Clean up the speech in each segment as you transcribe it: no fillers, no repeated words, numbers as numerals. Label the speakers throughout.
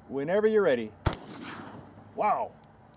Speaker 1: Whenever you're ready. Wow.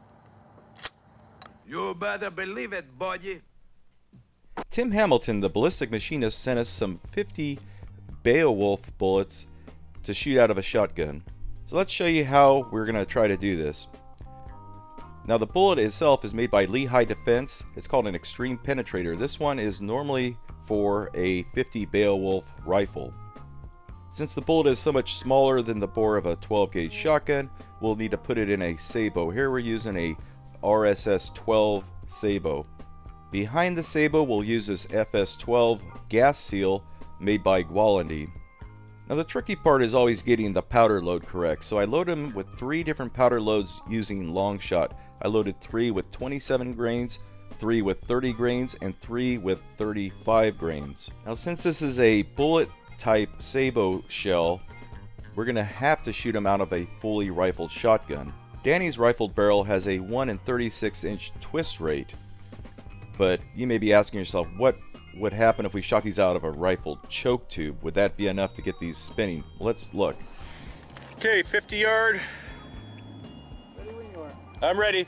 Speaker 2: You better believe it, buddy.
Speaker 3: Tim Hamilton, the Ballistic Machinist, sent us some 50 Beowulf bullets to shoot out of a shotgun. So let's show you how we're going to try to do this. Now the bullet itself is made by Lehigh Defense. It's called an Xtreme Penetrator. This one is normally for a 50 Beowulf rifle. Since the bullet is so much smaller than the bore of a 12 gauge shotgun, we'll need to put it in a Sabot. Here we're using a RSS 12 Sabot. Behind the Sabot we'll use this FS12 gas seal made by Gwalandi. Now the tricky part is always getting the powder load correct, so I load them with 3 different powder loads using Longshot. I loaded 3 with 27 grains, 3 with 30 grains, and 3 with 35 grains. Now since this is a bullet type Sabot shell, we're going to have to shoot them out of a fully rifled shotgun. Danny's rifled barrel has a 1 in 36 inch twist rate, but you may be asking yourself, what would happen if we shot these out of a rifled choke tube? Would that be enough to get these spinning? Let's look. Okay, 50 yard.
Speaker 1: Ready when you are.
Speaker 3: I'm ready.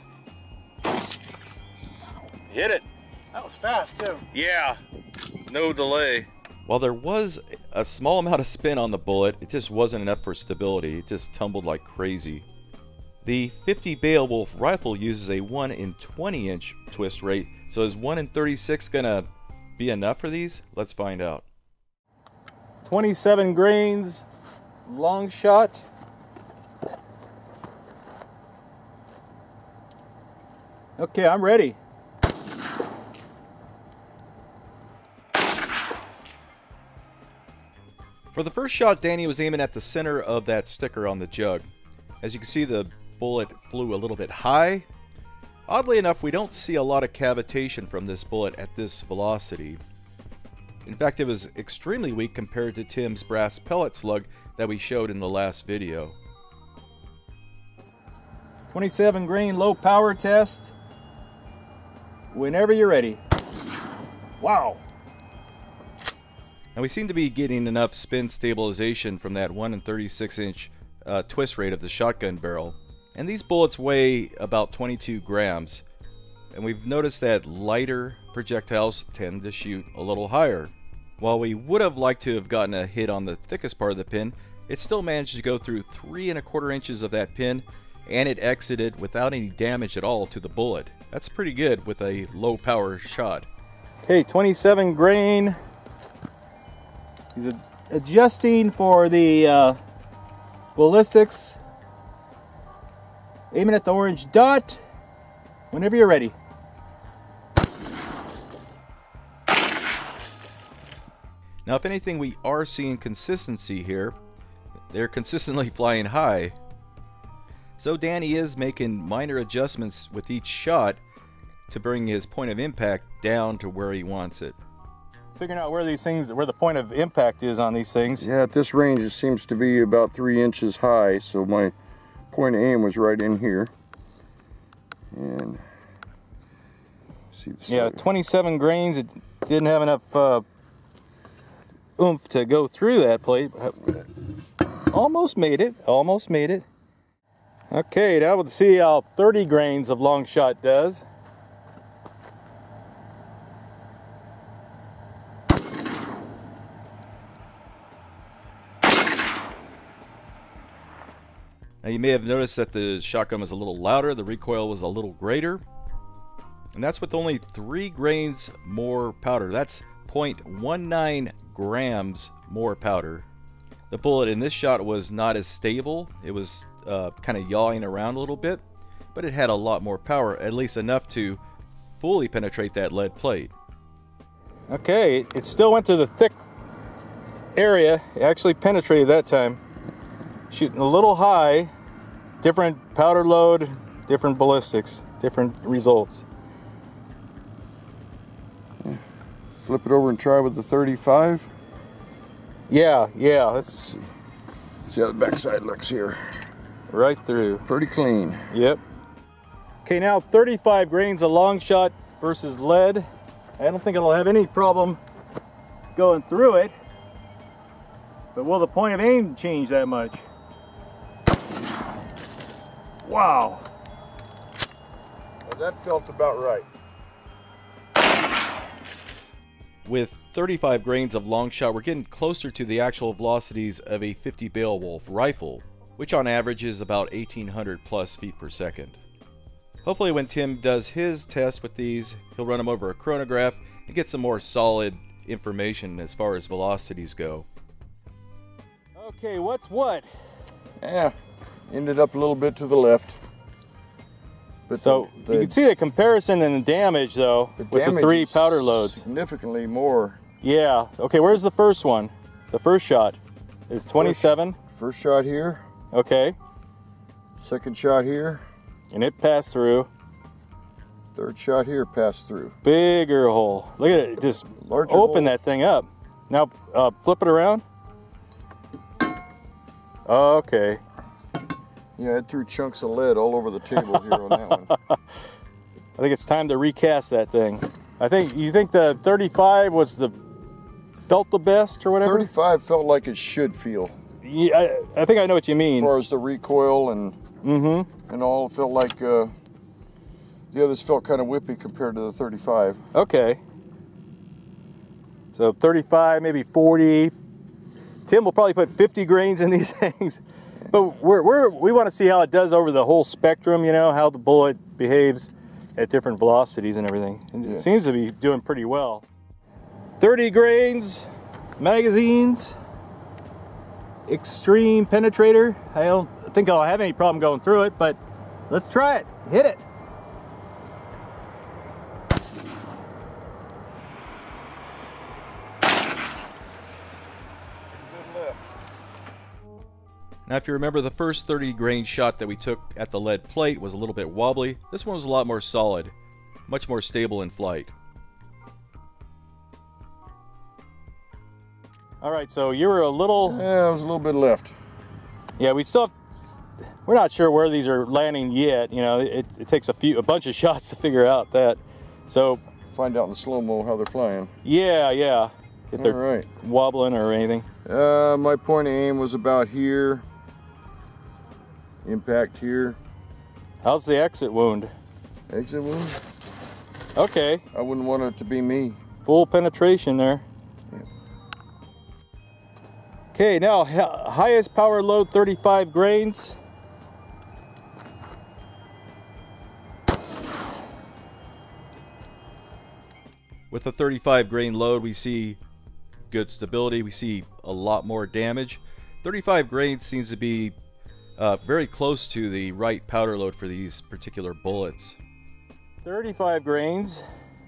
Speaker 3: Hit it.
Speaker 1: That was fast too.
Speaker 3: Yeah, no delay. While there was a small amount of spin on the bullet, it just wasn't enough for stability. It just tumbled like crazy. The 50 Beowulf rifle uses a 1 in 20 inch twist rate, so is 1 in 36 gonna be enough for these? Let's find out.
Speaker 1: 27 grains, long shot. Okay, I'm ready.
Speaker 3: For the first shot, Danny was aiming at the center of that sticker on the jug. As you can see, the bullet flew a little bit high. Oddly enough, we don't see a lot of cavitation from this bullet at this velocity. In fact, it was extremely weak compared to Tim's brass pellet slug that we showed in the last video.
Speaker 1: 27 grain low power test. Whenever you're ready. Wow.
Speaker 3: Now we seem to be getting enough spin stabilization from that 1 in 36 inch twist rate of the shotgun barrel. And these bullets weigh about 22 grams. And we've noticed that lighter projectiles tend to shoot a little higher. While we would have liked to have gotten a hit on the thickest part of the pin, it still managed to go through 3 1/4 inches of that pin, and it exited without any damage at all to the bullet. That's pretty good with a low power shot.
Speaker 1: Okay, 27 grain. He's adjusting for the ballistics. Aiming at the orange dot. Whenever you're ready.
Speaker 3: Now, if anything, we are seeing consistency here. They're consistently flying high. So Danny is making minor adjustments with each shot to bring his point of impact down to where he wants it.
Speaker 1: Figuring out where these things, where the point of impact is on these things.
Speaker 4: Yeah, at this range it seems to be about 3 inches high, so my point of aim was right in here. And see the
Speaker 1: yeah, 27 grains. It didn't have enough oomph to go through that plate. Almost made it. Almost made it. Okay, now we'll see how 30 grains of long shot does.
Speaker 3: Now you may have noticed that the shotgun was a little louder, the recoil was a little greater, and that's with only 3 grains more powder. That's 0.19 grams more powder. The bullet in this shot was not as stable. It was kind of yawing around a little bit, but it had a lot more power, at least enough to fully penetrate that lead plate.
Speaker 1: Okay, it still went to the thick area. It actually penetrated that time. Shooting a little high, different powder load, different ballistics, different results.
Speaker 4: flip it over and try with the 35.
Speaker 1: Yeah, let's
Speaker 4: See how the backside looks here.
Speaker 1: right through.
Speaker 4: Pretty clean.
Speaker 1: Yep. Okay, now 35 grains of Longshot versus lead. I don't think it'll have any problem going through it. But will the point of aim change that much? Wow.
Speaker 4: Well, that felt about right.
Speaker 3: With 35 grains of Longshot, we're getting closer to the actual velocities of a 50 Beowulf rifle, which on average is about 1800 plus feet per second. Hopefully when Tim does his test with these, he'll run them over a chronograph and get some more solid information as far as velocities go.
Speaker 1: Okay, what's what?
Speaker 4: Yeah, ended up a little bit to the left. But
Speaker 1: So you can see the comparison in the damage though with the 3 powder loads.
Speaker 4: Significantly more.
Speaker 1: Yeah. Okay, where's the first one? The first shot is 27.
Speaker 4: First shot here.
Speaker 1: Okay.
Speaker 4: Second shot here.
Speaker 1: And it passed through.
Speaker 4: Third shot here passed through.
Speaker 1: Bigger hole. Look at it. Just
Speaker 4: Larger
Speaker 1: open
Speaker 4: hole.
Speaker 1: that thing up. Now flip it around. Okay.
Speaker 4: Yeah, it threw chunks of lead all over the table here on that one.
Speaker 1: I think it's time to recast that thing. You think the 35 was felt the best or whatever?
Speaker 4: 35 felt like it should feel.
Speaker 1: Yeah, I think I know what you mean.
Speaker 4: As far as the recoil and all, it felt like the others felt kind of whippy compared to the 35.
Speaker 1: Okay. So 35, maybe 40. Tim will probably put 50 grains in these things. But we want to see how it does over the whole spectrum, you know, how the bullet behaves at different velocities and everything. And it seems to be doing pretty well. 30 grains, magazines, Xtreme Penetrator. I don't think I'll have any problem going through it, but let's try it. Hit it.
Speaker 3: Now if you remember, the first 30 grain shot that we took at the lead plate was a little bit wobbly. This one was a lot more solid, much more stable in flight.
Speaker 1: All right, so you were a little...
Speaker 4: Yeah, I was a little bit left.
Speaker 1: Yeah, we're not sure where these are landing yet. You know, it takes a bunch of shots to figure out that. So
Speaker 4: Find out in slow-mo how they're flying.
Speaker 1: yeah, if they're wobbling or anything.
Speaker 4: My point of aim was about here. Impact here.
Speaker 1: How's the exit wound?
Speaker 4: Exit wound?
Speaker 1: Okay.
Speaker 4: I wouldn't want it to be me.
Speaker 1: Full penetration there.
Speaker 4: Yeah.
Speaker 1: Okay, now highest power load 35 grains.
Speaker 3: With the 35 grain load, we see good stability. We see a lot more damage. 35 grains seems to be very close to the right powder load for these particular bullets.
Speaker 1: 35 grains.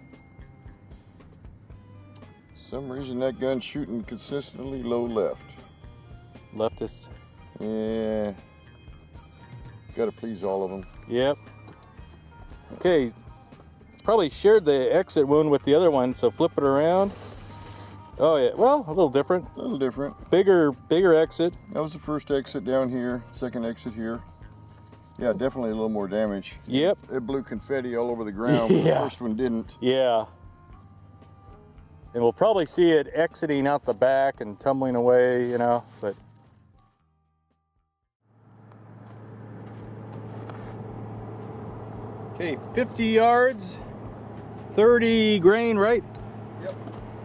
Speaker 4: Some reason that gun's shooting consistently low left.
Speaker 1: Leftist.
Speaker 4: Yeah. Gotta please all of them.
Speaker 1: Yep. Okay. Probably shared the exit wound with the other one, so flip it around. Oh yeah, well, a little different.
Speaker 4: A little different.
Speaker 1: Bigger exit.
Speaker 4: That was the first exit down here, second exit here. Yeah, definitely a little more damage.
Speaker 1: Yep.
Speaker 4: It blew confetti all over the ground, but the first one didn't.
Speaker 1: Yeah. And we'll probably see it exiting out the back and tumbling away, you know, but. Okay, 50 yards, 30 grain, right?
Speaker 4: Yep.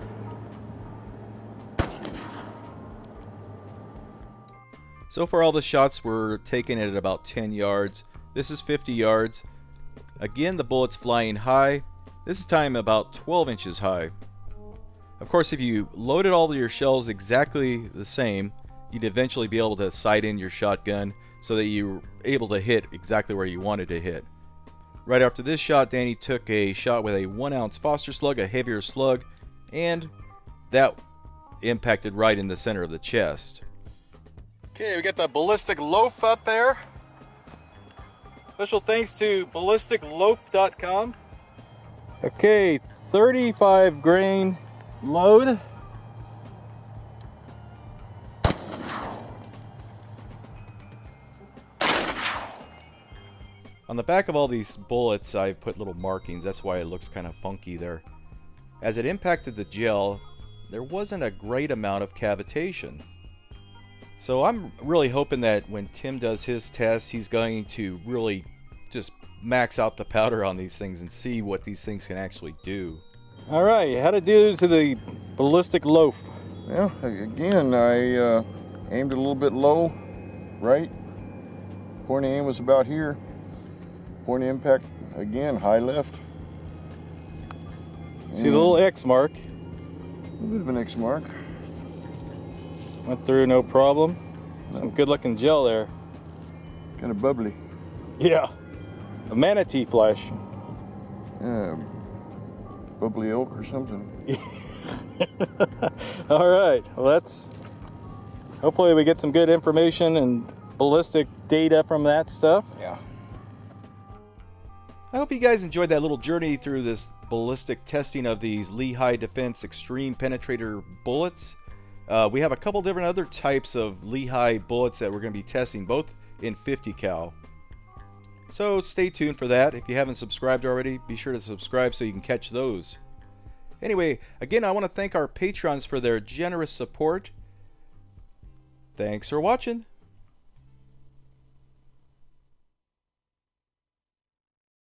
Speaker 3: So far all the shots were taken at about 10 yards. This is 50 yards. Again, the bullet's flying high. This time about 12 inches high. Of course, if you loaded all of your shells exactly the same, you'd eventually be able to sight in your shotgun so that you were able to hit exactly where you wanted to hit. Right after this shot, Danny took a shot with a 1 ounce Foster slug, a heavier slug, and that impacted right in the center of the chest.
Speaker 1: Okay, we got the ballistic loaf up there. Special thanks to ballisticloaf.com. Okay, 35 grain load.
Speaker 3: On the back of all these bullets, I put little markings. That's why it looks kind of funky there. As it impacted the gel, there wasn't a great amount of cavitation. So I'm really hoping that when Tim does his test, he's going to really just max out the powder on these things and see what these things can actually do.
Speaker 1: All right, how to do to the ballistic loaf?
Speaker 4: Well, again, I aimed a little bit low, right? Point of aim was about here. Point of impact, again, high left.
Speaker 1: See the little X mark?
Speaker 4: A little bit of an X mark.
Speaker 1: Went through no problem. Some good looking gel there.
Speaker 4: Kind of bubbly.
Speaker 1: Yeah, a manatee flesh.
Speaker 4: Yeah, bubbly oak or something.
Speaker 1: All right, well hopefully we get some good information and ballistic data from that stuff.
Speaker 4: Yeah.
Speaker 3: I hope you guys enjoyed that little journey through this ballistic testing of these Lehigh Defense Xtreme Penetrator bullets. We have a couple different other types of Lehigh bullets that we're going to be testing, both in 50 cal. So stay tuned for that. If you haven't subscribed already, be sure to subscribe so you can catch those. Anyway, again, I want to thank our patrons for their generous support. Thanks for watching.